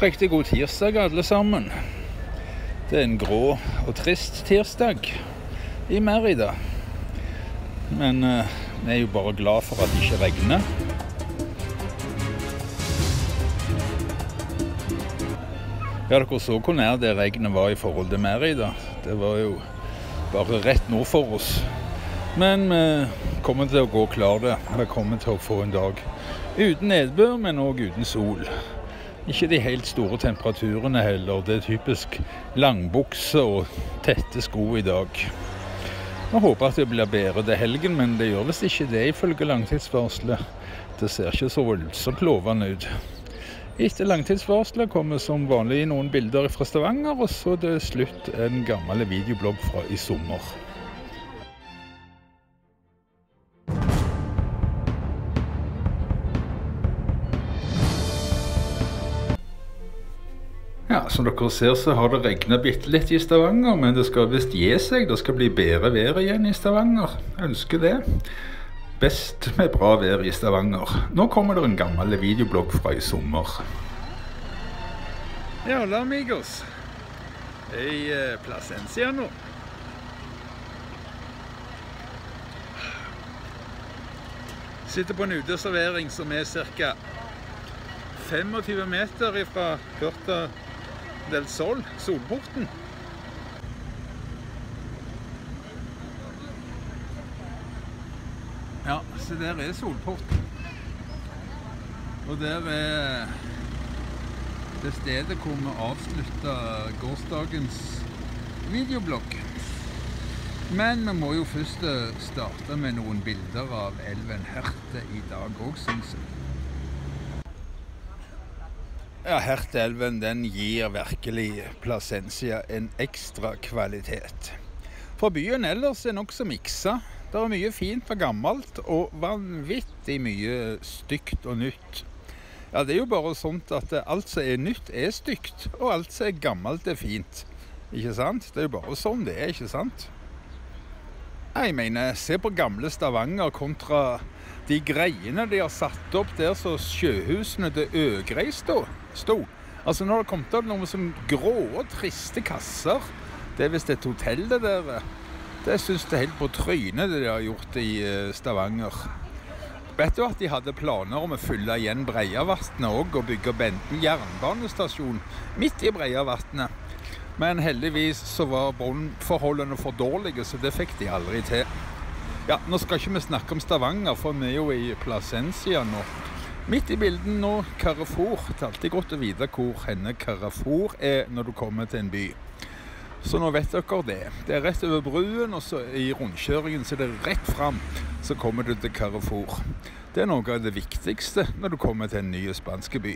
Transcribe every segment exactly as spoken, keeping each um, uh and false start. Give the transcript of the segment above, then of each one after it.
Riktig god tirsdag alle sammen. Det er en grå og trist tirsdag i Mérida. Men uh, vi er jo bare glad for at det ikke regner. Ja, dere så hvor nær det regnet var i forhold til Mérida. Det var jo bare rett nord for oss. Men vi kommer til å gå klar det. Vi kommer til å få en dag uten nedbør, men også uten sol. Ikke de helt store temperaturene heller. Det er typisk langbukse og tette sko i dag. Vi håper at det blir bedre til helgen, men det gjør visst ikke det ifølge langtidsvarslet. Det ser ikke så voldsomt lovende ut. Etter langtidsvarslet kommer som vanlig noen bilder fra Stavanger, og så er det slutt en gammel videoblogg fra i sommer. Ja, som dere ser så har det regnet bitte litt i Stavanger, men det skal visst gi seg. Det skal bli bedre vær igjen i Stavanger. Jeg ønsker det. Best med bra vær i Stavanger. Nå kommer det en gammel videoblogg fra i sommer. Ja, hola amigos. I eh, Plasencia nå. Sitter på en uteservering som er cirka tjuefem meter fra Puerta del Sol, solporten. Ja, så der er solporten. Og der er det stedet hvor vi avsluttet gårsdagens videoblogg. Men vi må jo først starte med noen bilder av elven Herte i dag også, synes jeg. Ja, Herteelven den gir virkelig Plasencia en ekstra kvalitet. For byen ellers er nok så miksa. Det er mye fint og gammelt, og vanvittig mye stygt og nytt. Ja, det er jo bare sånt at alt som er nytt er stygt, og alt som er gammelt er fint. Ikke sant? Det er jo bare sånn det er, ikke sant? Jeg mener, se på gamle Stavanger kontra de greiene de har satt opp der så sjøhusene til Øgrei stod. Stod. Altså når det kom til noen sånn grå og triste kasser, det er visst et hotell det der. Det synes det helt på trynet det de har gjort i Stavanger. Vet du at de hadde planer om å fylle igjen Breiavatnet også, og bygge Benden jernbanestasjon midt i Breiavatnet. Men heldigvis så var brannforholdene for dårlige, så det fikk de aldri til. Ja, nå skal ikke vi snakke om Stavanger, for vi er jo i Plasencia nå. Midt i bilden nå, Carrefour. Det er alltid godt å vite hvor henne Carrefour er når du kommer til en by. Så nå vet dere det. Det er rett over bruen, og så i rundkjøringen så er det rett frem, så kommer du til Carrefour. Det er noe av det viktigste når du kommer til en ny spansk by.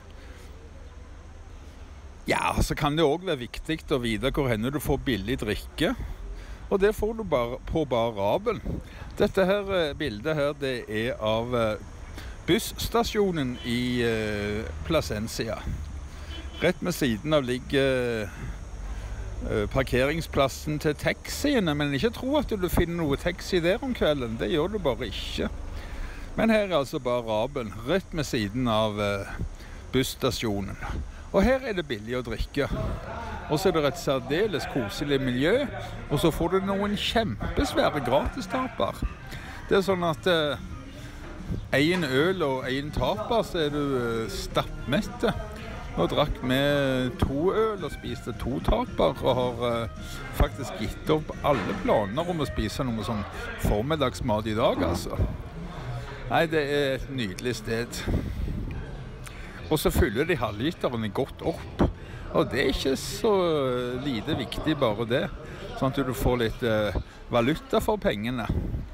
Ja, så kan det også være viktig å vite hvor henne du får billig drikke. Og det får du bare på Bar Rabel. Dette her bildet her, det er av busstasjonen i uh, Plasencia. Rett med siden av ligger uh, parkeringsplassen til taxiene, men ikke tro at du finner noe taxi der om kvelden. Det gjør du bare ikke. Men her er altså Bar Rabel, rett med siden av uh, busstasjonen. Og her er det billig å drikke. Og så er det et særdeles koselig miljø, og så får du noen kjempesvære gratistaper. Det er sånn at uh, en øl og en taper, så er du uh, stappmette. Nå drakk vi to øl og spiste to taper, og har uh, faktisk gitt opp alle planer om å spise noe sånn formiddagsmat i dag, altså. Nei, det er et nydelig sted. Og så fyller de halvliterne godt opp. Og det er ikke så lite viktig bare det, sånn at du får litt uh, valuta for pengene.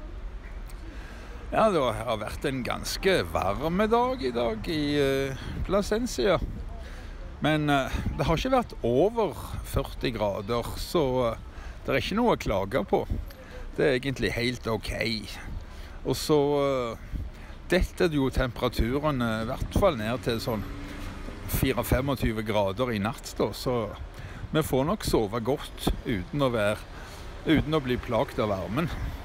Ja, det har vært en ganske varme dag i dag i uh, Plasencia. Men uh, det har ikke vært over førti grader, så uh, det er ikke noe å klage på. Det er egentlig helt ok. Og så uh, dette er jo temperaturene i hvert fall ned til sånn fire til tjuefem grader i natt, da, så vi får nok sove godt uten å, være, uten å bli plagt av varmen.